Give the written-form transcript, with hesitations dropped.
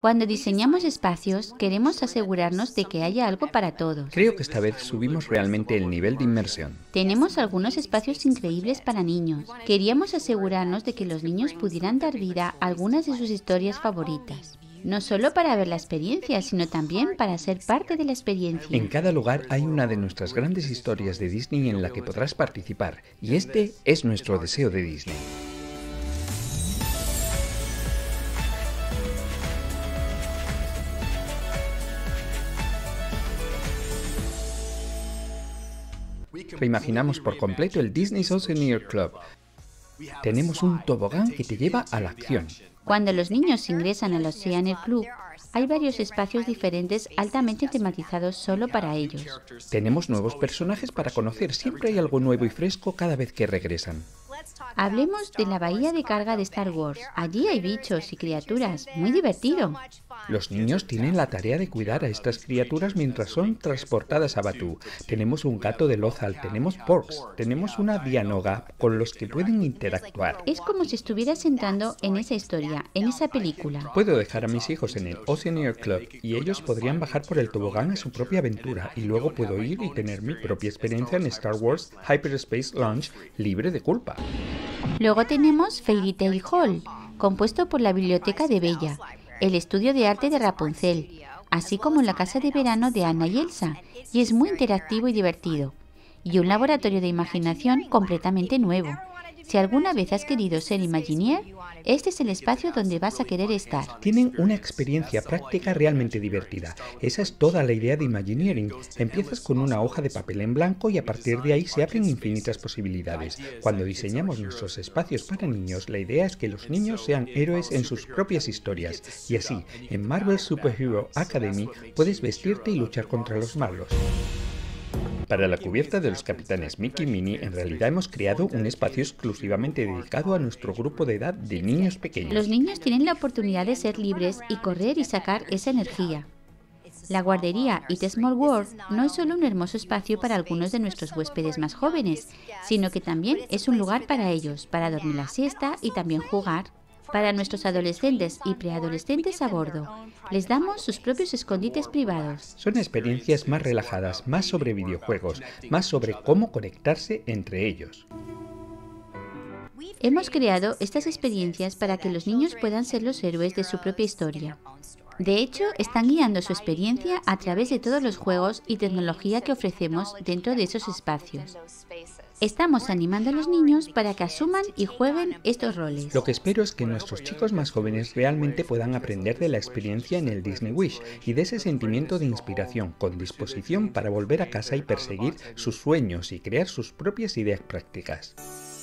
Cuando diseñamos espacios, queremos asegurarnos de que haya algo para todos. Creo que esta vez subimos realmente el nivel de inmersión. Tenemos algunos espacios increíbles para niños. Queríamos asegurarnos de que los niños pudieran dar vida a algunas de sus historias favoritas. No solo para ver la experiencia, sino también para ser parte de la experiencia. En cada lugar hay una de nuestras grandes historias de Disney en la que podrás participar, y este es nuestro deseo de Disney. Reimaginamos por completo el Disney's Oceaneer Club. Tenemos un tobogán que te lleva a la acción. Cuando los niños ingresan al Oceaneer Club, hay varios espacios diferentes altamente tematizados solo para ellos. Tenemos nuevos personajes para conocer, siempre hay algo nuevo y fresco cada vez que regresan. Hablemos de la bahía de carga de Star Wars. Allí hay bichos y criaturas, muy divertido. Los niños tienen la tarea de cuidar a estas criaturas mientras son transportadas a Batuu. Tenemos un gato de Lothal, tenemos Porks, tenemos una Dianoga con los que pueden interactuar. Es como si estuvieras entrando en esa historia, en esa película. Puedo dejar a mis hijos en el Oceaneer Club y ellos podrían bajar por el tobogán a su propia aventura y luego puedo ir y tener mi propia experiencia en Star Wars Hyperspace Launch libre de culpa. Luego tenemos Fairy Tale Hall, compuesto por la Biblioteca de Bella, el estudio de arte de Rapunzel, así como la casa de verano de Anna y Elsa, y es muy interactivo y divertido, y un laboratorio de imaginación completamente nuevo. Si alguna vez has querido ser Imagineer, este es el espacio donde vas a querer estar. Tienen una experiencia práctica realmente divertida. Esa es toda la idea de Imagineering. Empiezas con una hoja de papel en blanco y a partir de ahí se abren infinitas posibilidades. Cuando diseñamos nuestros espacios para niños, la idea es que los niños sean héroes en sus propias historias. Y así, en Marvel Superhero Academy, puedes vestirte y luchar contra los malos. Para la cubierta de los capitanes Mickey y Minnie, en realidad hemos creado un espacio exclusivamente dedicado a nuestro grupo de edad de niños pequeños. Los niños tienen la oportunidad de ser libres y correr y sacar esa energía. La guardería It's Small World no es solo un hermoso espacio para algunos de nuestros huéspedes más jóvenes, sino que también es un lugar para ellos, para dormir la siesta y también jugar. Para nuestros adolescentes y preadolescentes a bordo, les damos sus propios escondites privados. Son experiencias más relajadas, más sobre videojuegos, más sobre cómo conectarse entre ellos. Hemos creado estas experiencias para que los niños puedan ser los héroes de su propia historia. De hecho, están guiando su experiencia a través de todos los juegos y tecnología que ofrecemos dentro de esos espacios. Estamos animando a los niños para que asuman y jueguen estos roles. Lo que espero es que nuestros chicos más jóvenes realmente puedan aprender de la experiencia en el Disney Wish y de ese sentimiento de inspiración, con disposición para volver a casa y perseguir sus sueños y crear sus propias ideas prácticas.